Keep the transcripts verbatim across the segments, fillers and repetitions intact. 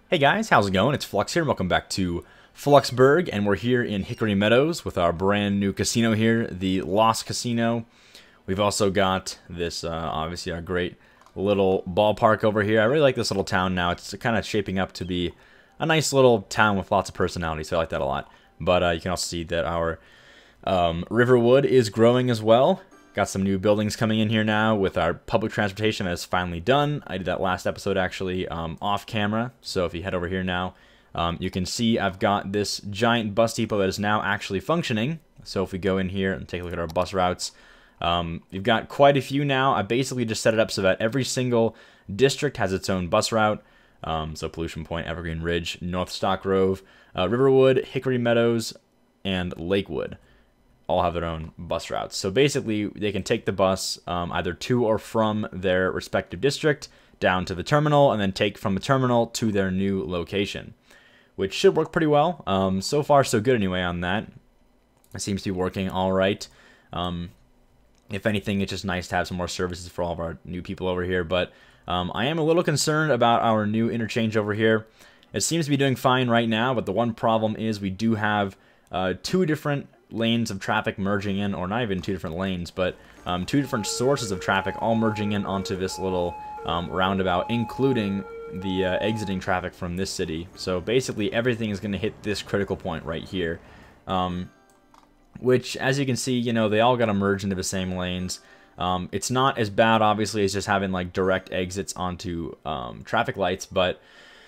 Hey guys, how's it going? It's Flux here, and welcome back to Fluxburgh, and we're here in Hickory Meadows with our brand new casino here, the Lost Casino. We've also got this, uh, obviously, our great little ballpark over here. I really like this little town now. It's kind of shaping up to be a nice little town with lots of personality, so I like that a lot. But uh, you can also see that our um, Riverwood is growing as well. Got some new buildings coming in here now with our public transportation that is finally done. I did that last episode actually um, off camera. So if you head over here now, um, you can see I've got this giant bus depot that is now actually functioning. So if we go in here and take a look at our bus routes, um, you've got quite a few now. I basically just set it up so that every single district has its own bus route. Um, so Pollution Point, Evergreen Ridge, North Stock Grove, uh, Riverwood, Hickory Meadows, and Lakewood all have their own bus routes. So basically, they can take the bus um, either to or from their respective district down to the terminal, and then take from the terminal to their new location, which should work pretty well. Um, so far, so good anyway on that. It seems to be working all right. Um, if anything, it's just nice to have some more services for all of our new people over here, but um, I am a little concerned about our new interchange over here. It seems to be doing fine right now, but the one problem is we do have uh, two different lanes of traffic merging in, or not even two different lanes, but um, two different sources of traffic all merging in onto this little um, roundabout, including the uh, exiting traffic from this city. So basically everything is going to hit this critical point right here, um, which, as you can see, you know, they all got to merge into the same lanes. Um, it's not as bad, obviously, as just having like direct exits onto um, traffic lights, but,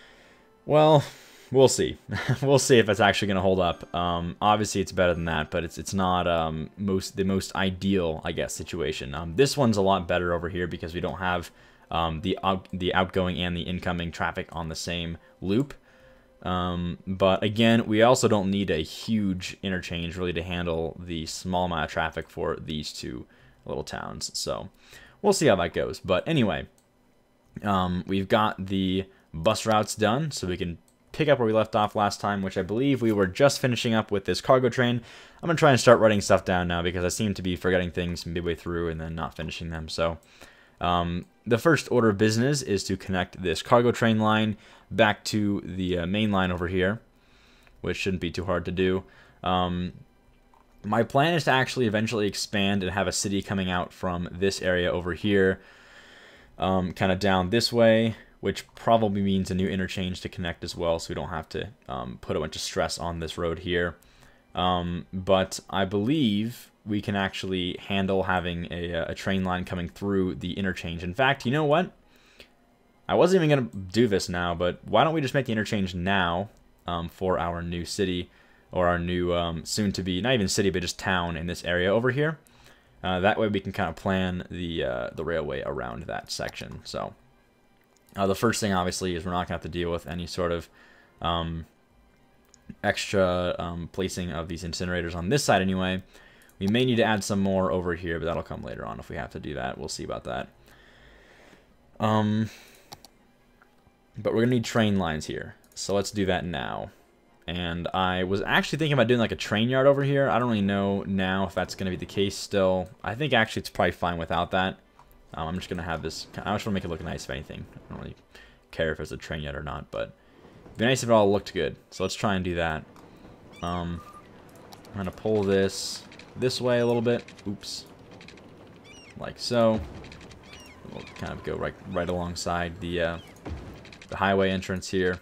well, we'll see. We'll see if it's actually going to hold up. Um, obviously, it's better than that, but it's it's not um, most the most ideal, I guess, situation. Um, this one's a lot better over here because we don't have um, the out, the outgoing and the incoming traffic on the same loop. Um, but again, we also don't need a huge interchange really to handle the small amount of traffic for these two little towns. So we'll see how that goes. But anyway, um, we've got the bus routes done, so we can pick up where we left off last time, which I believe we were just finishing up with this cargo train. I'm going to try and start writing stuff down now because I seem to be forgetting things midway through and then not finishing them. So um, the first order of business is to connect this cargo train line back to the uh, main line over here, which shouldn't be too hard to do. Um, my plan is to actually eventually expand and have a city coming out from this area over here, um, kind of down this way, which probably means a new interchange to connect as well, so we don't have to um, put a bunch of stress on this road here. Um, but I believe we can actually handle having a, a train line coming through the interchange. In fact, you know what? I wasn't even going to do this now, but why don't we just make the interchange now um, for our new city, or our new um, soon-to-be, not even city, but just town in this area over here. Uh, that way we can kind of plan the, uh, the railway around that section. So Uh, the first thing, obviously, is we're not going to have to deal with any sort of um, extra um, placing of these incinerators on this side anyway. We may need to add some more over here, but that'll come later on if we have to do that. We'll see about that. Um, but we're going to need train lines here, so let's do that now. And I was actually thinking about doing like a train yard over here. I don't really know now if that's going to be the case still. I think actually it's probably fine without that. Um, I'm just going to have this, I just want to make it look nice if anything. I don't really care if there's a train yet or not, but it'd be nice if it all looked good. So let's try and do that. Um, I'm going to pull this this way a little bit. Oops. Like so. We'll kind of go right right alongside the, uh, the highway entrance here.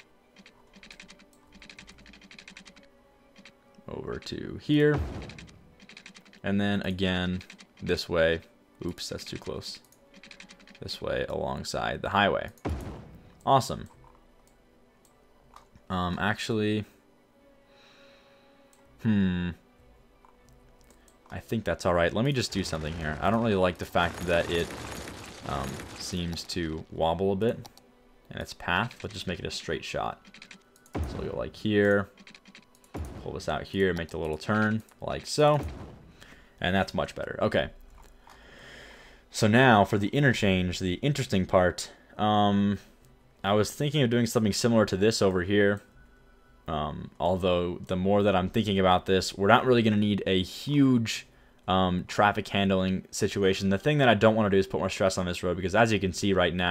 Over to here. And then again, this way. Oops, that's too close. This way alongside the highway. Awesome. Um, actually, hmm. I think that's all right. Let me just do something here. I don't really like the fact that it um, seems to wobble a bit in its path. Let's just make it a straight shot. So we'll go like here. Pull this out here, make the little turn like so. And that's much better. Okay. So now, for the interchange, the interesting part, um, I was thinking of doing something similar to this over here. Um, although, the more that I'm thinking about this, we're not really going to need a huge um, traffic handling situation. The thing that I don't want to do is put more stress on this road, because as you can see right now,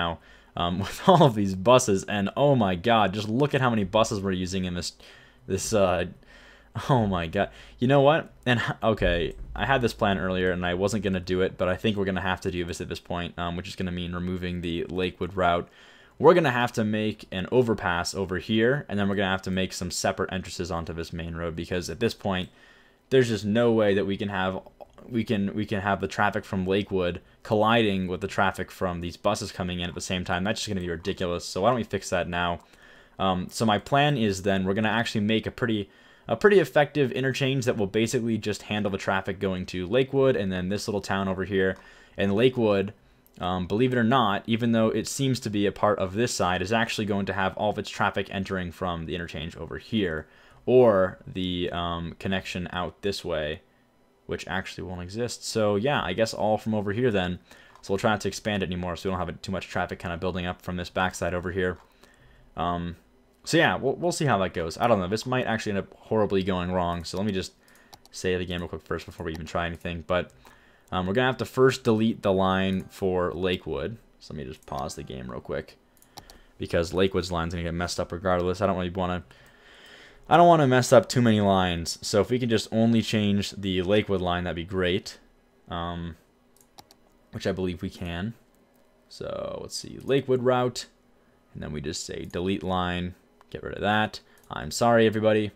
um, with all of these buses. And oh my god, just look at how many buses we're using in this this uh oh my god. You know what? And okay, I had this plan earlier and I wasn't gonna do it, but I think we're gonna have to do this at this point, um, which is gonna mean removing the Lakewood route. We're gonna have to make an overpass over here, and then we're gonna have to make some separate entrances onto this main road, because at this point there's just no way that we can have we can we can have the traffic from Lakewood colliding with the traffic from these buses coming in at the same time. That's just gonna be ridiculous. So why don't we fix that now? Um, so my plan is then we're gonna actually make a pretty a pretty effective interchange that will basically just handle the traffic going to Lakewood and then this little town over here. And Lakewood, um, believe it or not, even though it seems to be a part of this side, is actually going to have all of its traffic entering from the interchange over here, or the um, connection out this way, which actually won't exist. So yeah, I guess all from over here then. So we'll try not to expand it anymore so we don't have too much traffic kind of building up from this backside over here. Um, So yeah, we'll, we'll see how that goes. I don't know. This might actually end up horribly going wrong. So let me just save the game real quick first before we even try anything. But um, we're going to have to first delete the line for Lakewood. So let me just pause the game real quick, because Lakewood's line's going to get messed up regardless. I don't really want to... I don't want to mess up too many lines. So if we can just only change the Lakewood line, that'd be great. Um, which I believe we can. So let's see. Lakewood route. And then we just say delete line. Get rid of that. I'm sorry, everybody.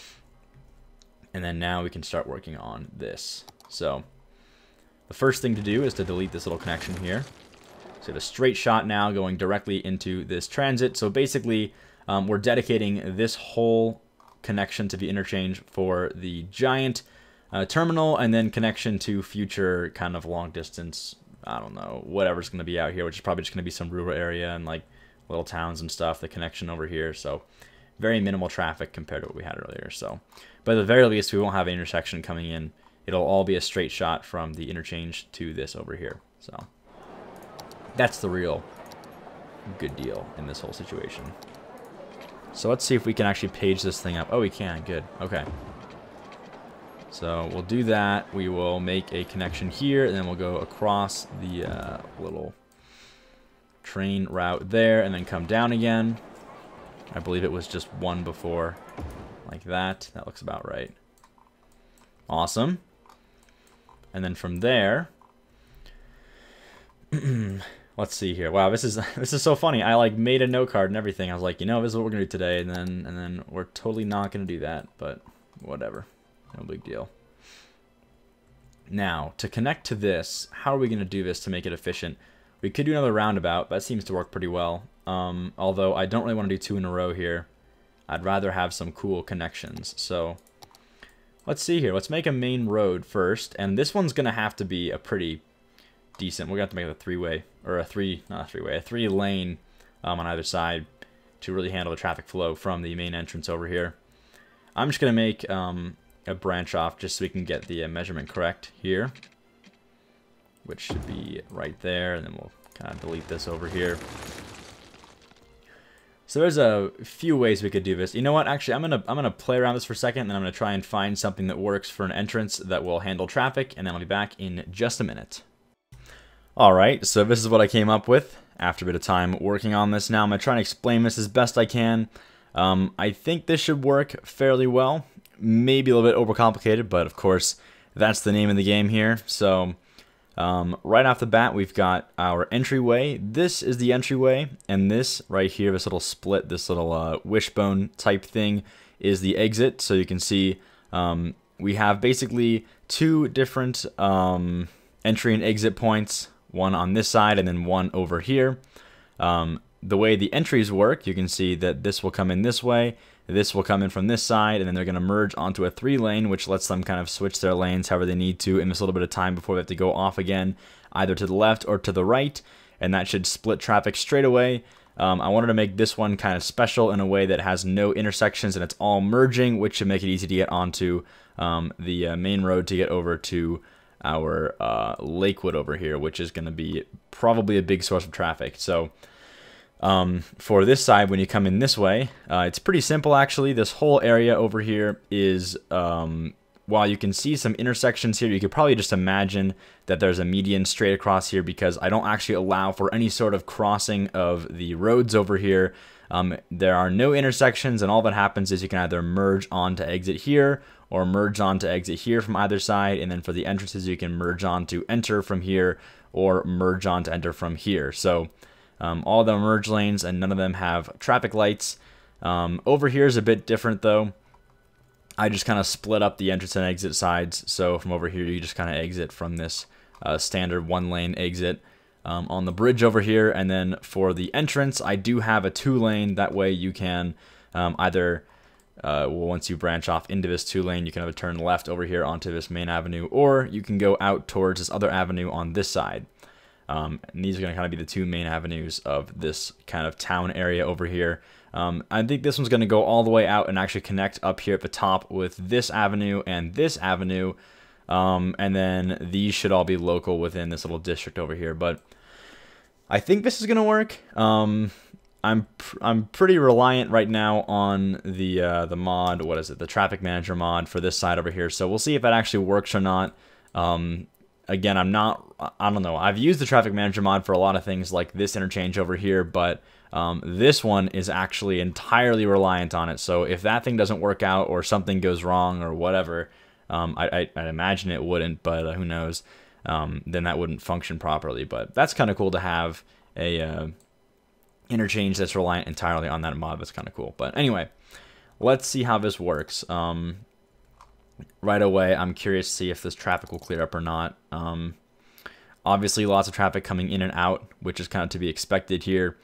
And then now we can start working on this. So the first thing to do is to delete this little connection here. So we have a straight shot now going directly into this transit. So basically, um, we're dedicating this whole connection to the interchange for the giant uh, terminal, and then connection to future kind of long distance, I don't know, whatever's going to be out here, which is probably just going to be some rural area and like little towns and stuff, the connection over here. So very minimal traffic compared to what we had earlier. So, but at the very least, we won't have an intersection coming in. It'll all be a straight shot from the interchange to this over here. So that's the real good deal in this whole situation. So let's see if we can actually page this thing up. Oh, we can. Good. Okay. So we'll do that. We will make a connection here, and then we'll go across the uh, little train route there, and then come down again. I believe it was just one before, like that. That looks about right. Awesome. And then from there, let's see here. Wow, this is this is so funny. I like made a note card and everything. I was like, you know, this is what we're gonna do today, and then and then we're totally not gonna do that. But whatever, no big deal. Now, to connect to this, how are we gonna do this to make it efficient? We could do another roundabout. That seems to work pretty well. Um, although I don't really want to do two in a row here. I'd rather have some cool connections. So let's see here. Let's make a main road first. And this one's going to have to be a pretty decent. We're going to have to make it a three-way. Or a three, not a three-way, a three-lane um, on either side to really handle the traffic flow from the main entrance over here. I'm just going to make um, a branch off just so we can get the uh, measurement correct here, which should be right there, and then we'll kind of delete this over here. So there's a few ways we could do this. You know what? Actually, I'm gonna I'm gonna play around this for a second, and then I'm gonna try and find something that works for an entrance that will handle traffic, and then I'll be back in just a minute. All right, so this is what I came up with after a bit of time working on this. Now I'm gonna try and explain this as best I can. Um, I think this should work fairly well. Maybe a little bit overcomplicated, but of course that's the name of the game here. So. Um, right off the bat, we've got our entryway. This is the entryway, and this right here, this little split, this little uh, wishbone type thing, is the exit. So you can see um, we have basically two different um, entry and exit points, one on this side and then one over here. Um, the way the entries work, you can see that this will come in this way, this will come in from this side, and then they're going to merge onto a three lane, which lets them kind of switch their lanes however they need to in this little bit of time before they have to go off again, either to the left or to the right, and that should split traffic straight away. Um, I wanted to make this one kind of special in a way that has no intersections and it's all merging, which should make it easy to get onto um, the uh, main road to get over to our uh, Lakewood over here, which is going to be probably a big source of traffic. So Um, for this side, when you come in this way, uh, it's pretty simple actually. This whole area over here is um, while you can see some intersections here, you could probably just imagine that there's a median straight across here because I don't actually allow for any sort of crossing of the roads over here. Um, there are no intersections, and all that happens is you can either merge on to exit here or merge on to exit here from either side, and then for the entrances you can merge on to enter from here or merge on to enter from here. So um, all the merge lanes, and none of them have traffic lights. Um, over here is a bit different though. I just kind of split up the entrance and exit sides, so from over here you just kind of exit from this uh, standard one lane exit um, on the bridge over here, and then for the entrance I do have a two lane. That way you can um, either uh, well, once you branch off into this two lane, you can have a turn left over here onto this main avenue, or you can go out towards this other avenue on this side. Um, and these are going to kind of be the two main avenues of this kind of town area over here. Um, I think this one's going to go all the way out and actually connect up here at the top with this avenue and this avenue. Um, and then these should all be local within this little district over here. But I think this is going to work. Um, I'm pr I'm pretty reliant right now on the uh, the mod. What is it? The traffic manager mod for this side over here. So we'll see if that actually works or not. Um, again, I'm not. I don't know. I've used the traffic manager mod for a lot of things like this interchange over here, but Um, this one is actually entirely reliant on it. So if that thing doesn't work out or something goes wrong or whatever, um, I, I, I'd imagine it wouldn't, but uh, who knows, um, then that wouldn't function properly. But that's kind of cool to have a uh, interchange that's reliant entirely on that mod. That's kind of cool. But anyway, let's see how this works. Um, right away, I'm curious to see if this traffic will clear up or not. Um, obviously, lots of traffic coming in and out, which is kind of to be expected here.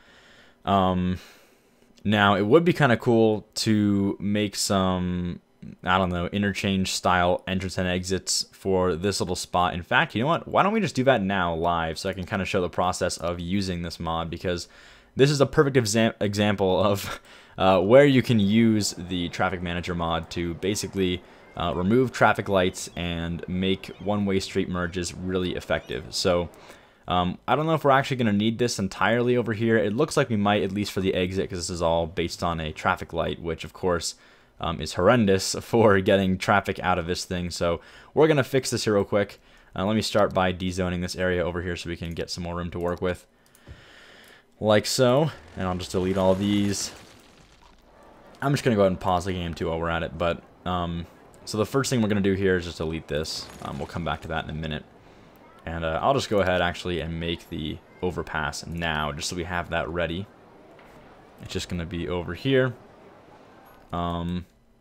Um, now it would be kind of cool to make some, I don't know, interchange style entrance and exits for this little spot. In fact, you know what? Why don't we just do that now live so I can kind of show the process of using this mod, because this is a perfect exam example of uh, where you can use the traffic manager mod to basically uh, remove traffic lights and make one-way street merges really effective. So Um, I don't know if we're actually going to need this entirely over here. It looks like we might, at least for the exit, because this is all based on a traffic light, which of course um, is horrendous for getting traffic out of this thing. So we're going to fix this here real quick. Uh, let me start by dezoning this area over here so we can get some more room to work with. Like so. And I'll just delete all these. I'm just going to go ahead and pause the game too while we're at it. But um, so the first thing we're going to do here is just delete this. Um, we'll come back to that in a minute. And uh, I'll just go ahead actually and make the overpass now, just so we have that ready. It's just going to be over here. Um,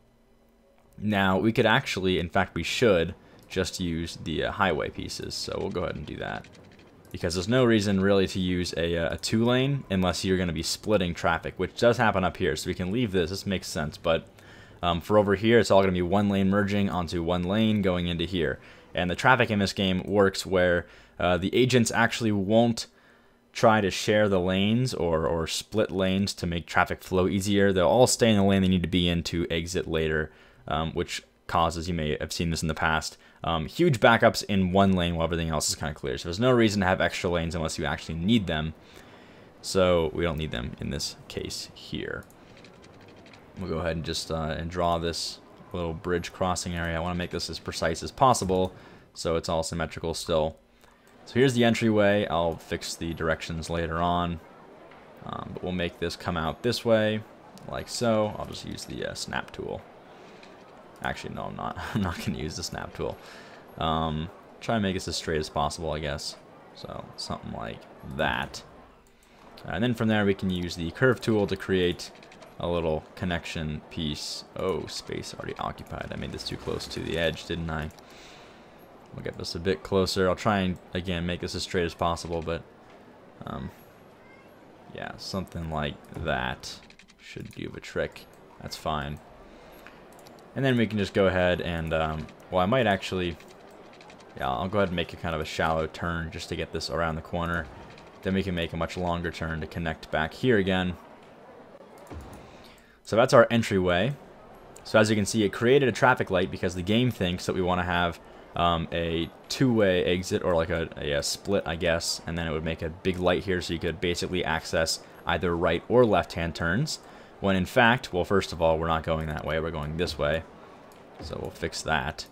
now, we could actually, in fact we should, just use the uh, highway pieces. So we'll go ahead and do that. Because there's no reason really to use a, a two lane unless you're going to be splitting traffic, which does happen up here. So we can leave this, this makes sense. But um, for over here, it's all going to be one lane merging onto one lane going into here. And the traffic in this game works where uh, the agents actually won't try to share the lanes or, or split lanes to make traffic flow easier. They'll all stay in the lane they need to be in to exit later, um, which causes, you may have seen this in the past, um, huge backups in one lane while everything else is kind of clear. So there's no reason to have extra lanes unless you actually need them. So we don't need them in this case here. We'll go ahead and just uh, and draw this little bridge crossing area. I want to make this as precise as possible so it's all symmetrical still. So here's the entryway. I'll fix the directions later on, um, but we'll make this come out this way like so. I'll just use the uh, snap tool. Actually, no, I'm not. I'm not going to use the snap tool. Um, try and make this as straight as possible, I guess. So something like that. And then from there we can use the curve tool to create a little connection piece. Oh, space already occupied. I made this too close to the edge, didn't I? We'll get this a bit closer. I'll try and, again, make this as straight as possible, but, um, yeah, something like that should do the trick. That's fine. And then we can just go ahead and, um, well, I might actually, yeah, I'll go ahead and make a kind of a shallow turn just to get this around the corner. Then we can make a much longer turn to connect back here again. So that's our entryway. So as you can see, it created a traffic light because the game thinks that we want to have um, a two-way exit, or like a, a, a split, I guess, and then it would make a big light here so you could basically access either right or left-hand turns, when in fact, well, first of all, we're not going that way, we're going this way. So we'll fix that.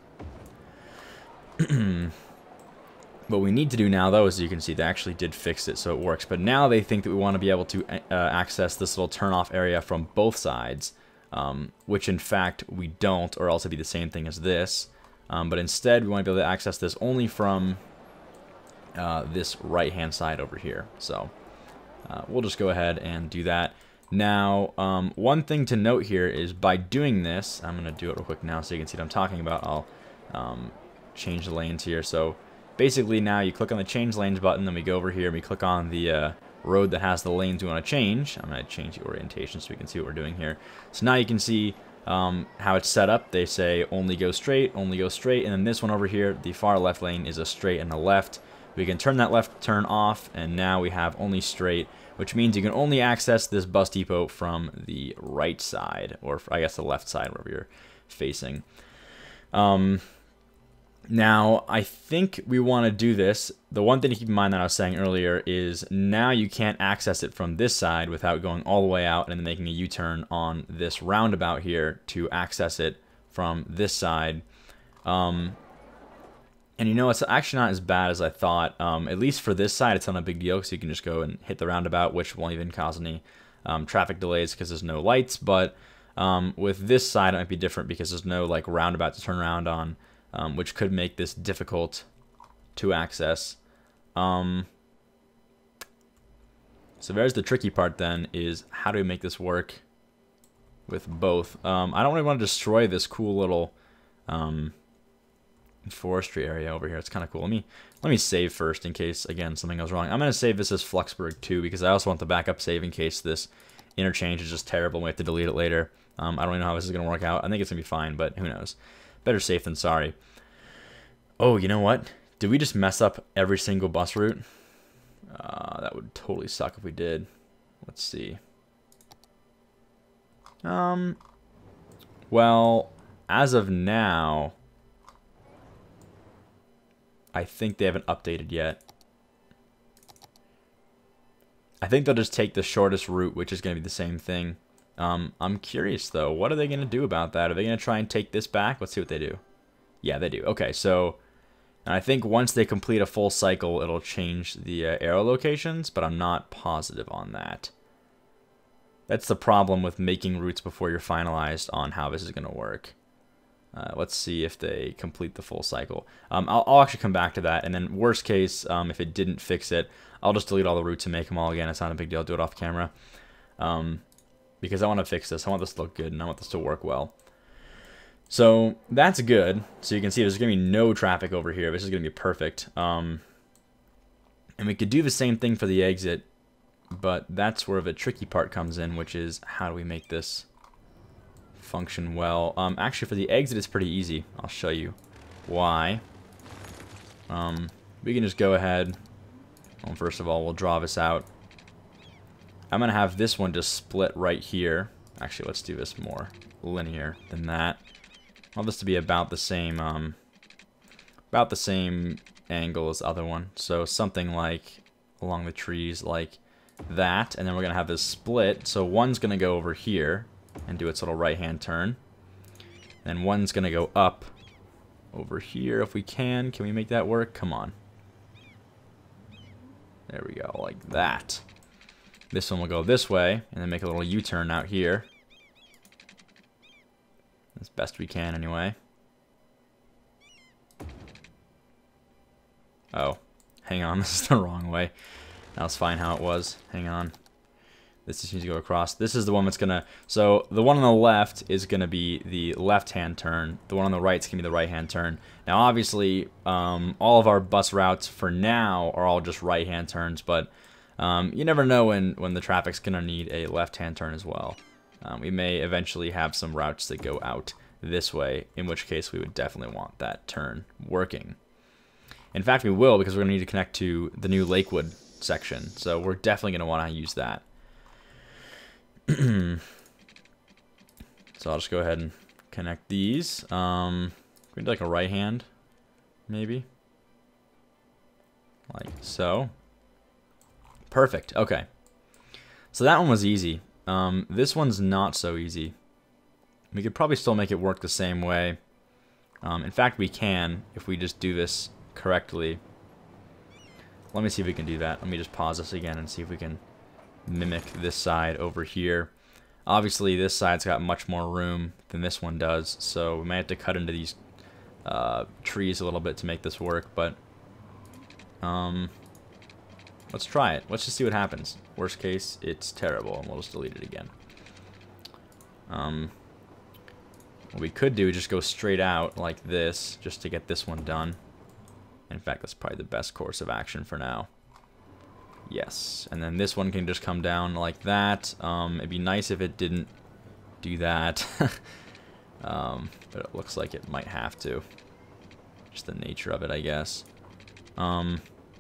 What we need to do now, though, as you can see, they actually did fix it, so it works. But now they think that we want to be able to uh, access this little turn-off area from both sides, um, which, in fact, we don't, or else it'd be the same thing as this. Um, but instead, we want to be able to access this only from uh, this right-hand side over here. So uh, we'll just go ahead and do that. Now, um, one thing to note here is by doing this, I'm going to do it real quick now so you can see what I'm talking about. I'll um, change the lanes here. So basically now you click on the change lanes button, then we go over here and we click on the uh, road that has the lanes we want to change. I'm going to change the orientation so we can see what we're doing here. So now you can see um, how it's set up. They say only go straight, only go straight, and then this one over here, the far left lane, is a straight and a left. We can turn that left turn off, and now we have only straight, which means you can only access this bus depot from the right side, or I guess the left side, wherever you're facing. Um... Now, I think we want to do this. The one thing to keep in mind that I was saying earlier is now you can't access it from this side without going all the way out and then making a U-turn on this roundabout here to access it from this side. Um, and you know, it's actually not as bad as I thought. Um, at least for this side, it's not a big deal because you can just go and hit the roundabout, which won't even cause any um, traffic delays because there's no lights. But um, with this side, it might be different because there's no like roundabout to turn around on. Um, which could make this difficult to access. Um, so there's the tricky part then, is how do we make this work with both? Um, I don't really want to destroy this cool little um, forestry area over here. It's kind of cool. Let me let me save first in case, again, something goes wrong. I'm going to save this as Fluxburgh two because I also want the backup save in case this interchange is just terrible and we have to delete it later. Um, I don't even know how this is going to work out. I think it's going to be fine, but who knows. Better safe than sorry. Oh, you know what? Did we just mess up every single bus route? Uh, that would totally suck if we did. Let's see. Um. Well, as of now, I think they haven't updated yet. I think they'll just take the shortest route, which is going to be the same thing. Um, I'm curious, though. What are they going to do about that? Are they going to try and take this back? Let's see what they do. Yeah, they do. Okay, so and I think once they complete a full cycle, it'll change the uh, arrow locations, but I'm not positive on that. That's the problem with making routes before you're finalized on how this is going to work. Uh, let's see if they complete the full cycle. Um, I'll, I'll actually come back to that, and then worst case, um, if it didn't fix it, I'll just delete all the routes and make them all again. It's not a big deal. I'll do it off camera. Um, because I want to fix this. I want this to look good, and I want this to work well. So that's good. So you can see there's going to be no traffic over here. This is going to be perfect. Um, and we could do the same thing for the exit, but that's where the tricky part comes in, which is how do we make this function well. Um, actually, for the exit, it's pretty easy. I'll show you why. Um, we can just go ahead. Well, first of all, we'll draw this out. I'm going to have this one just split right here. Actually, let's do this more linear than that. I want this to be about the same, um, about the same angle as the other one. So something like along the trees like that. And then we're going to have this split. So one's going to go over here and do its little right-hand turn. And one's going to go up over here if we can. Can we make that work? Come on. There we go, like that. This one will go this way, and then make a little U-turn out here. As best we can, anyway. Oh, hang on, this is the wrong way. That was fine how it was. Hang on. This just needs to go across. This is the one that's gonna... So, the one on the left is gonna be the left-hand turn. The one on the right is gonna be the right-hand turn. Now, obviously, um, all of our bus routes for now are all just right-hand turns, but um, you never know when, when the traffic's gonna need a left-hand turn as well. Um, we may eventually have some routes that go out this way, in which case we would definitely want that turn working. In fact, we will, because we're gonna need to connect to the new Lakewood section, so we're definitely gonna wanna use that. So I'll just go ahead and connect these. Um, we need like a right hand, maybe. Like so. Perfect. Okay. So that one was easy. Um, this one's not so easy. We could probably still make it work the same way. Um, in fact, we can if we just do this correctly. Let me see if we can do that. Let me just pause this again and see if we can mimic this side over here. Obviously, this side's got much more room than this one does, so we might have to cut into these uh, trees a little bit to make this work, but um, let's try it. Let's just see what happens. Worst case, it's terrible, and we'll just delete it again. Um, what we could do is just go straight out like this, just to get this one done. In fact, that's probably the best course of action for now. Yes, and then this one can just come down like that. Um, it'd be nice if it didn't do that. um, but it looks like it might have to. Just the nature of it, I guess. Um,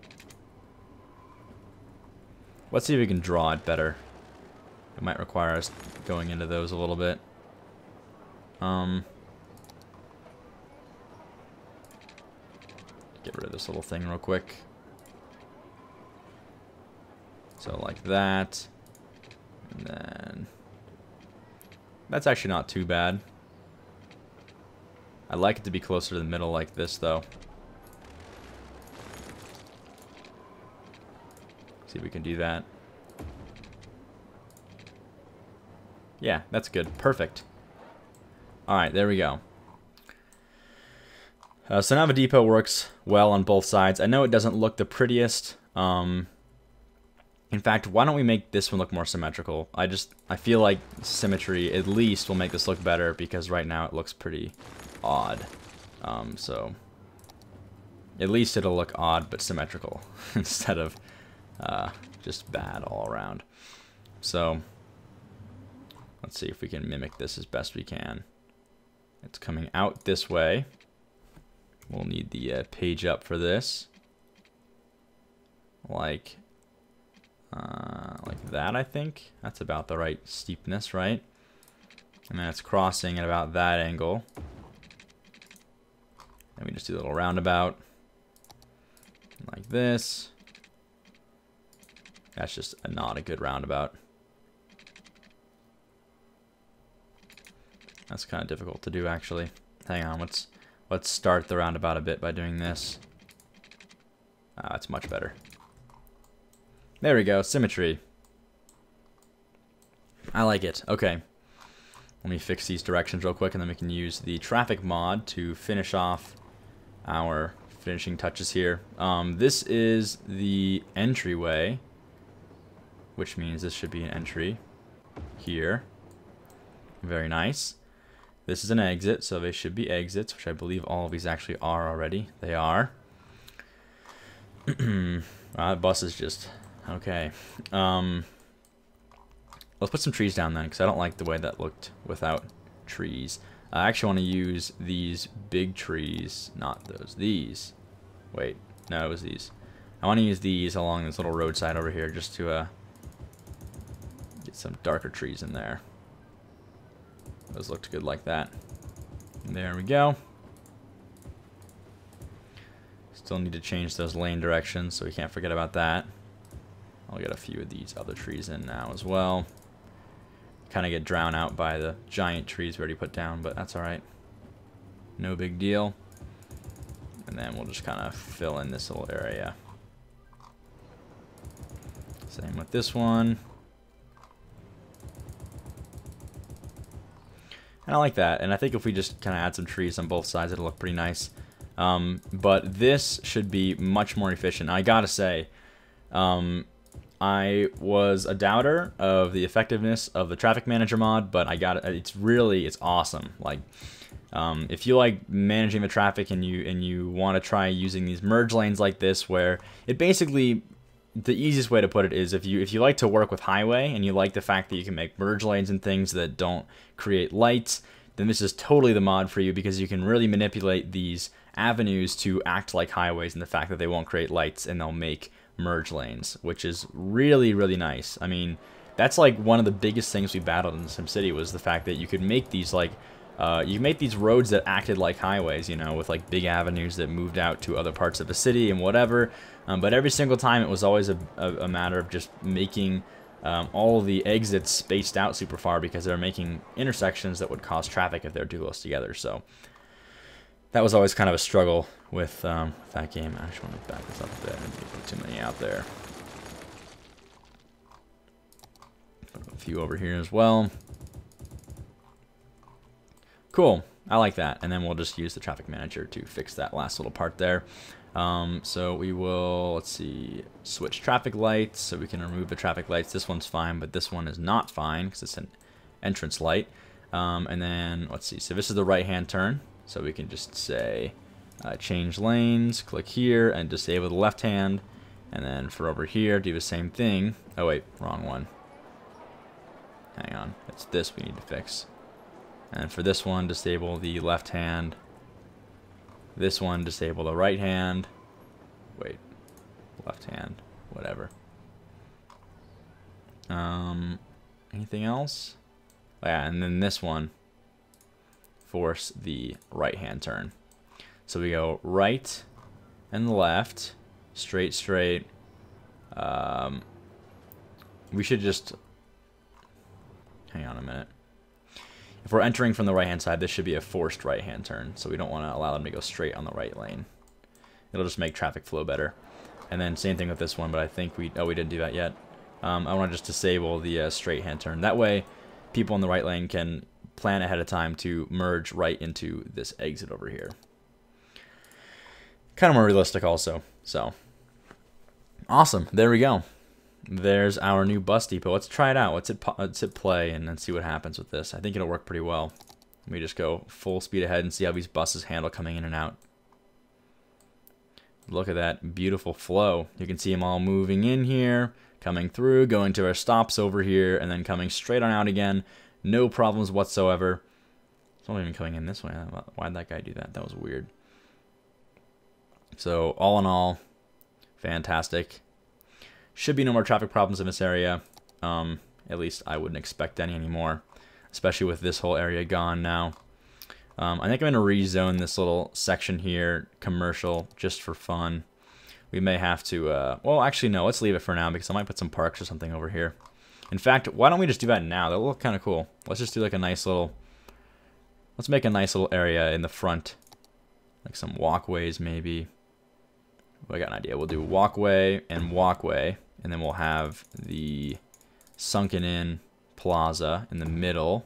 let's see if we can draw it better. It might require us going into those a little bit. Um, get rid of this little thing real quick. So like that, and then that's actually not too bad. I'd like it to be closer to the middle like this though. See if we can do that. Yeah, that's good. Perfect. Alright, there we go. Uh, so now the depot works well on both sides. I know it doesn't look the prettiest. Um, in fact, why don't we make this one look more symmetrical? I just, I feel like symmetry at least will make this look better because right now it looks pretty odd. Um, so at least it'll look odd but symmetrical instead of uh, just bad all around. So let's see if we can mimic this as best we can. It's coming out this way. We'll need the uh, page up for this. Like, uh, like that, I think. That's about the right steepness, right? And then it's crossing at about that angle. And we just do a little roundabout. Like this. That's just a, not a good roundabout. That's kind of difficult to do, actually. Hang on, let's let's start the roundabout a bit by doing this. Ah, that's much better. There we go, symmetry. I like it. Okay. Let me fix these directions real quick, and then we can use the traffic mod to finish off our finishing touches here. Um, this is the entryway, which means this should be an entry here. Very nice. This is an exit, so they should be exits, which I believe all of these actually are already. They are. uh, bus is just... Okay. Um, let's put some trees down then, because I don't like the way that looked without trees. I actually want to use these big trees, not those. These. Wait. No, it was these. I want to use these along this little roadside over here just to uh, get some darker trees in there. Those looked good like that. There we go. Still need to change those lane directions, so we can't forget about that. I'll get a few of these other trees in now as well. Kind of get drowned out by the giant trees we already put down, but that's alright. No big deal. And then we'll just kind of fill in this little area. Same with this one. And I like that, and I think if we just kind of add some trees on both sides, it'll look pretty nice. Um, but this should be much more efficient. I gotta say, um, I was a doubter of the effectiveness of the traffic manager mod, but I got it. It's really, it's awesome. Like, um, if you like managing the traffic and you and you want to try using these merge lanes like this, where it basically, the easiest way to put it is if you if you like to work with highway and you like the fact that you can make merge lanes and things that don't create lights, then this is totally the mod for you, because you can really manipulate these avenues to act like highways, and the fact that they won't create lights and they'll make merge lanes, which is really, really nice. I mean, that's like one of the biggest things we battled in SimCity, was the fact that you could make these like uh, you make these roads that acted like highways, you know, with like big avenues that moved out to other parts of the city and whatever. Um, but every single time it was always a, a, a matter of just making um, all of the exits spaced out super far, because they're making intersections that would cause traffic if they're too close together. So that was always kind of a struggle with um, that game. I actually want to back this up a bit. I didn't put too many out there. Put a few over here as well. Cool. I like that. And then we'll just use the traffic manager to fix that last little part there. Um, so we will, let's see, switch traffic lights so we can remove the traffic lights. This one's fine, but this one is not fine because it's an entrance light. Um, and then, let's see, so this is the right-hand turn. So we can just say uh, change lanes, click here, and disable the left hand. And then for over here, do the same thing. Oh, wait, wrong one. Hang on, it's this we need to fix. And for this one, disable the left hand. This one, disable the right hand. Wait, left hand, whatever. Um, anything else? Oh, yeah, and then this one, force the right hand turn. So we go right and left, straight, straight. Um, we should just, hang on a minute. If we're entering from the right-hand side, this should be a forced right-hand turn, so we don't want to allow them to go straight on the right lane. It'll just make traffic flow better. And then same thing with this one, but I think we, oh, we didn't do that yet. Um, I want to just disable the uh, straight-hand turn. That way, people in the right lane can plan ahead of time to merge right into this exit over here. Kind of more realistic also, so. Awesome, there we go. There's our new bus depot. Let's try it out. Let's hit, let's hit play and then see what happens with this. I think it'll work pretty well. Let me just go full speed ahead and see how these buses handle coming in and out. Look at that beautiful flow. You can see them all moving in here, coming through, going to our stops over here, and then coming straight on out again. No problems whatsoever. It's not even coming in this way. Why'd that guy do that? That was weird. So all in all, fantastic. Should be no more traffic problems in this area. Um, at least I wouldn't expect any anymore, especially with this whole area gone now. Um, I think I'm going to rezone this little section here, commercial, just for fun. We may have to, uh, well, actually, no, let's leave it for now because I might put some parks or something over here. In fact, why don't we just do that now? That'll look kind of cool. Let's just do like a nice little, let's make a nice little area in the front. Like some walkways maybe. I got an idea. We'll do walkway and walkway, and then we'll have the sunken in plaza in the middle.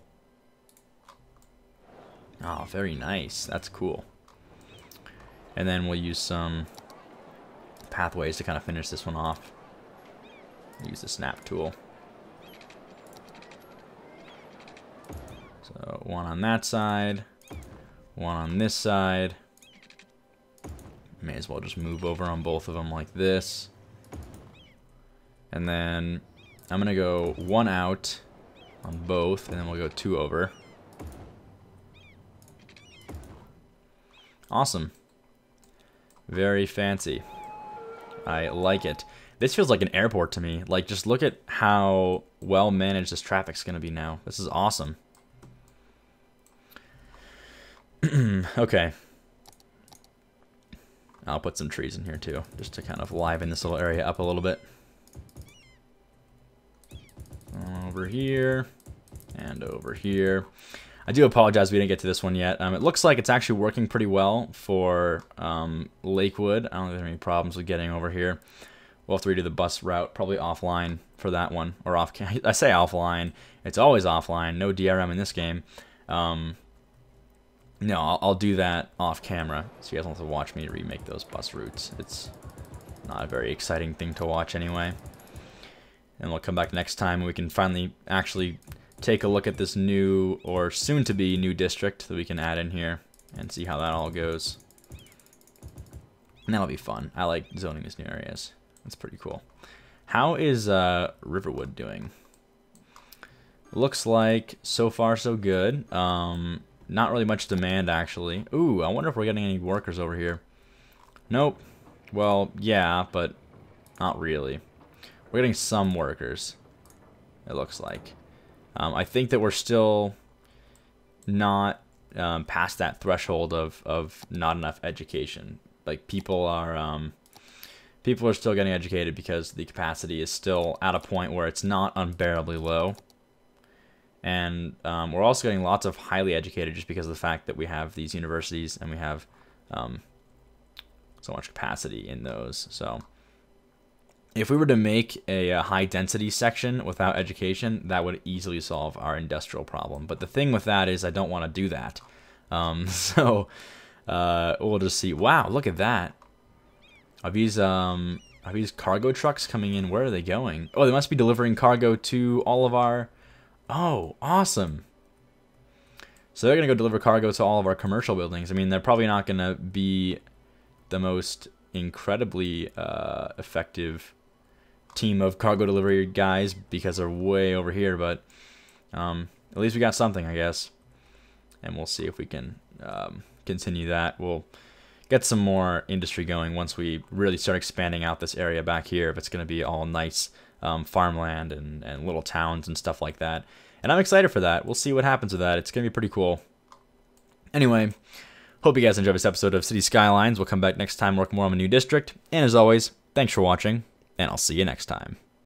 Oh, very nice. That's cool. And then we'll use some pathways to kind of finish this one off. Use the snap tool. So one on that side, one on this side. May as well just move over on both of them like this. And then I'm going to go one out on both, and then we'll go two over. Awesome. Very fancy. I like it. This feels like an airport to me. Like, just look at how well managed this traffic's going to be now. This is awesome. Okay. I'll put some trees in here too, just to kind of liven this little area up a little bit. Over here, and over here. I do apologize we didn't get to this one yet. Um, it looks like it's actually working pretty well for um, Lakewood. I don't think there are any problems with getting over here. We'll have to redo the bus route, probably offline for that one, or off. I say offline. It's always offline. No D R M in this game. Um, No, I'll, I'll do that off camera, so you guys don't have to watch me remake those bus routes. It's not a very exciting thing to watch anyway. And we'll come back next time and we can finally actually take a look at this new, or soon-to-be new district that we can add in here and see how that all goes. And that'll be fun. I like zoning these new areas. That's pretty cool. How is uh, Riverwood doing? Looks like so far so good. Um... Not really much demand, actually. Ooh, I wonder if we're getting any workers over here. Nope. Well, yeah, but not really. We're getting some workers, it looks like. Um, I think that we're still not um, past that threshold of, of not enough education. Like, people are, um, people are still getting educated because the capacity is still at a point where it's not unbearably low. And um, we're also getting lots of highly educated just because of the fact that we have these universities and we have um, so much capacity in those. So if we were to make a, a high density section without education, that would easily solve our industrial problem. But the thing with that is I don't want to do that. Um, so uh, we'll just see. Wow, look at that. Are these um are these cargo trucks coming in? Where are they going? Oh, they must be delivering cargo to all of our... Oh, awesome. So they're going to go deliver cargo to all of our commercial buildings. I mean, they're probably not going to be the most incredibly uh, effective team of cargo delivery guys because they're way over here, but um, at least we got something, I guess. And we'll see if we can um, continue that. We'll get some more industry going once we really start expanding out this area back here, if it's going to be all nice um, farmland and, and little towns and stuff like that. And I'm excited for that. We'll see what happens with that. It's going to be pretty cool. Anyway, hope you guys enjoyed this episode of City Skylines. We'll come back next time, work more on a new district. And as always, thanks for watching, and I'll see you next time.